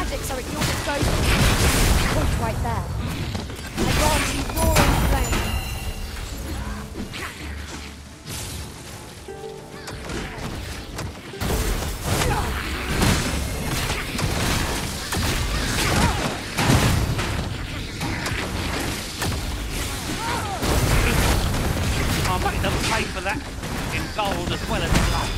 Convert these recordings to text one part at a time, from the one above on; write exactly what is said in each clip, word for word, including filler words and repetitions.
magics are at your disposal. Point right there. I grant you roaring flame. Our money doesn't pay for that. In gold as well as in gold.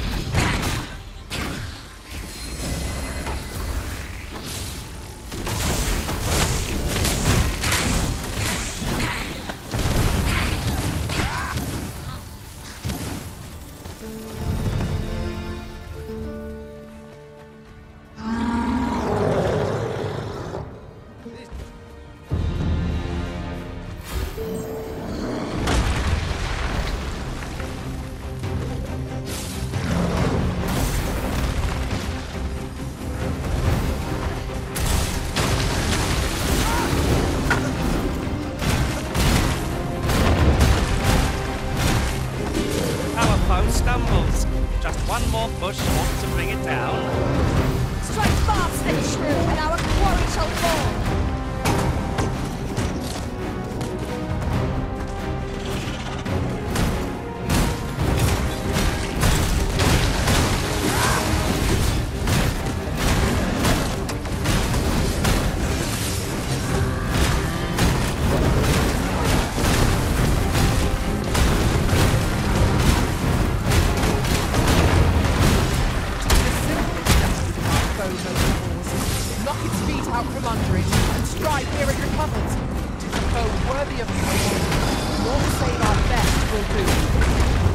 Stumbles. Just one more push wants to bring it down. Strike fast, then shrew, and our quarry shall fall. Knock its feet out from under it and strike where it recovers. Tis a foe worthy of the Lord. Not save our best will do.